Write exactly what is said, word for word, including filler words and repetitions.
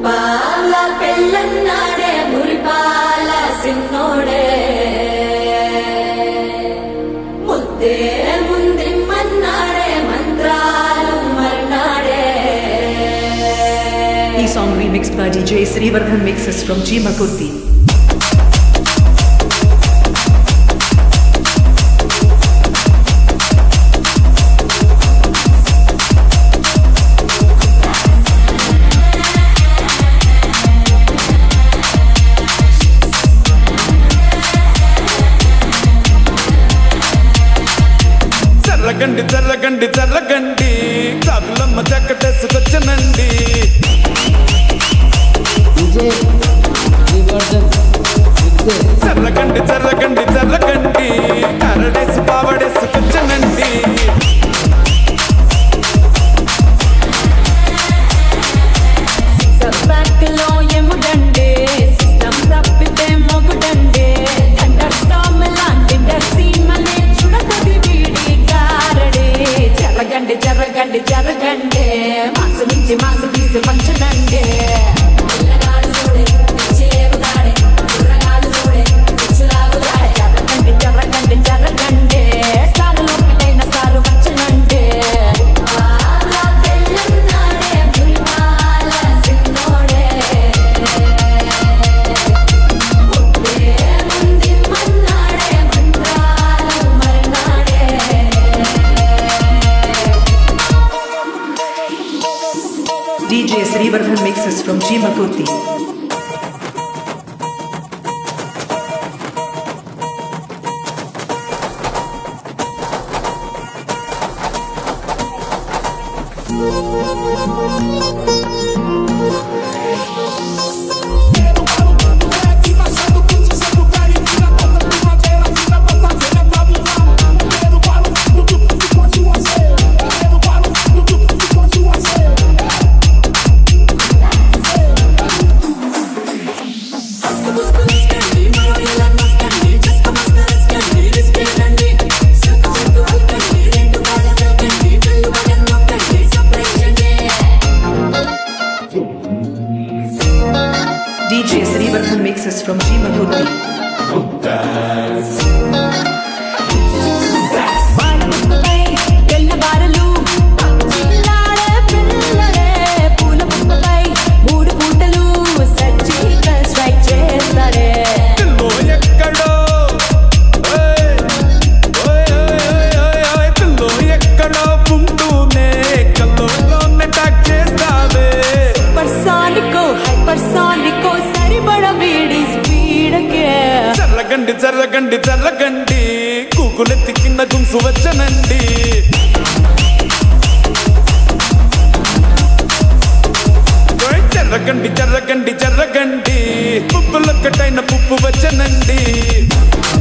మురిపాల పెళ్ళన్నాడే మురిపాల సిన్నోడే ముద్దే ముందిమ్మన్నాడే మంత్రాలు మర్నాడే. ఈ song remixed by D J Sriwardhan mixes from Jeemakurti. జర్రగండి జర్రగండి జర్రగండి కాకులమ్మ జక్కటేసుకొచ్చనండి. జర్రగండి జర్రగండి జర్రగండి కరడేసి పావడేసుకొచ్చనండి. సర్వాక్లో ఎముడండి సిస్టమ్ తప్పితే మొగుడండి. థండర్ స్టార్మ్ లాంటి డెస్సీమనే చుడతది వీడి గారడి. జరగండి జరగండి జరగండి మాసు నుంచి మాసు తీసి పంచనండి. పిల్లగాడు చూడే పిచ్చేగుతాడే కుర్రగాడు చూడే పిచ్చులాగుతాడే. జరగండి జరగండి జరగండి సారు లోపలైన సారు వచ్చనండి. పాల పెళ్ళన్నాడే మురిపాల సిన్నోడే ముద్దే ముందిమ్మన్నాడే మంత్రాలు మర్నాడే. D J Sriwardhan mixes from Jeemakurti. D J Sriwardhan mixes from Jeemakurti. తెల్లబారలు పచ్చిలాడే పిల్లడే పూల పుప్పపై మూడు పూటలు సర్జికల్ స్ట్రైక్ చేస్తాడే. పిల్లో ఎక్కడో ఓయ్ ఓయ్ ఓయ్ ఓయ్ ఓయ్ పిల్లో ఎక్కడో పుంటూనే కల్లోనే టాక్ చేస్తావే. సూపర్ సానికో హైపర్ సానికో సరిపడ వీడి స్పీడ్కే. జర్రగండి జర్రగండి జర్రగండి కూకులెత్తి కింద గుంసు వచ్చనండి. ఓయ్ జర్రగండి జర్రగండి జర్రగండి పుప్పులొక్కటైన పుప్పు వచ్చనండి.